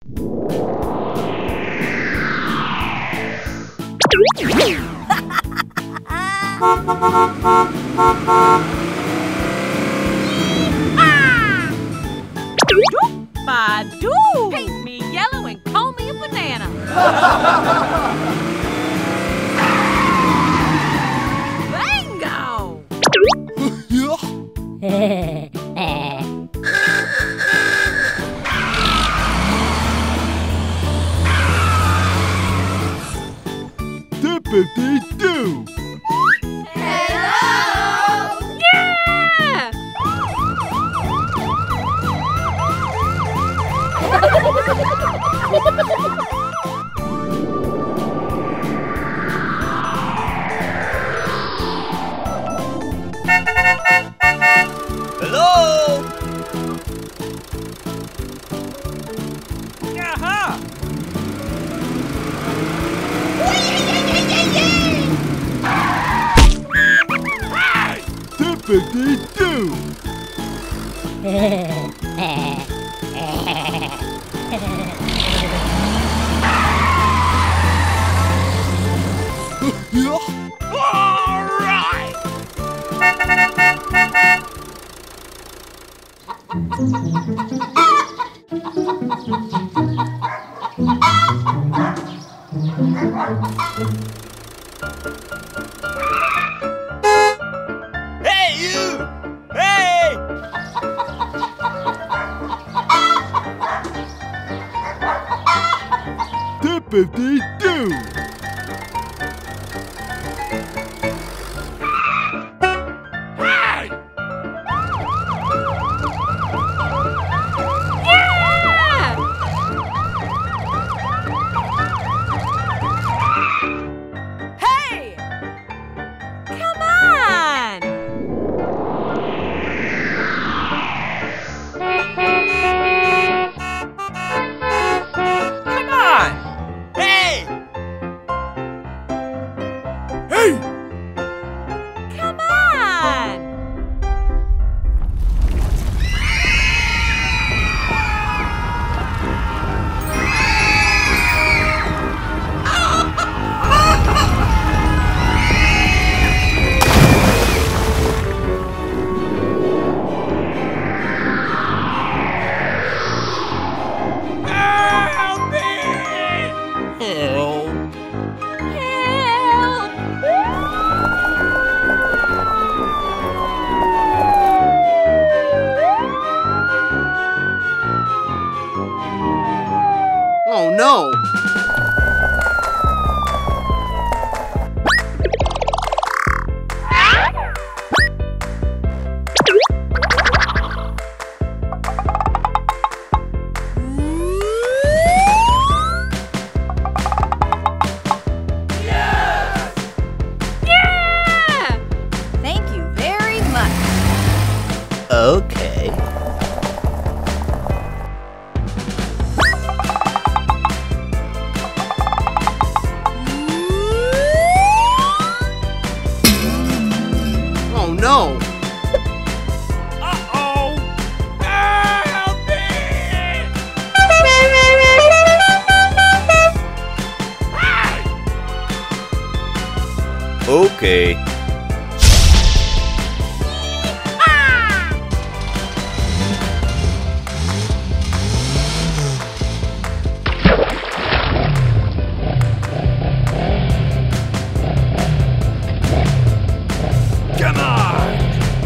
Badoo! Paint me yellow and call me a banana. Bingo! Dippity-doo! Hello! Yeah! Hello? Aha! Dippity-doo! All right! Hey, you! Hey! Dippity-doo! Hey! Yeah! Hey! Come on! Come on! Hey! Hey! Come on! Help me! Help! Oh no! Yeah! Thank you very much. Okay. Oh no! Uh-oh! Help me! Hey! Okay. Come on!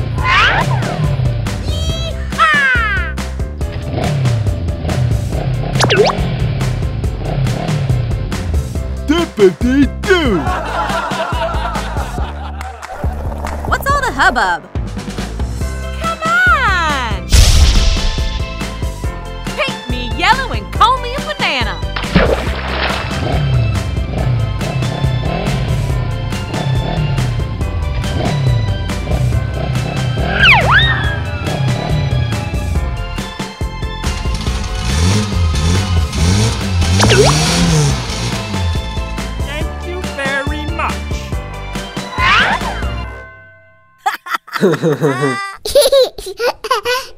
Dippity-doo! What's all the hubbub? Come on! Paint me yellow and call me a banana. Thank you very much. Ah!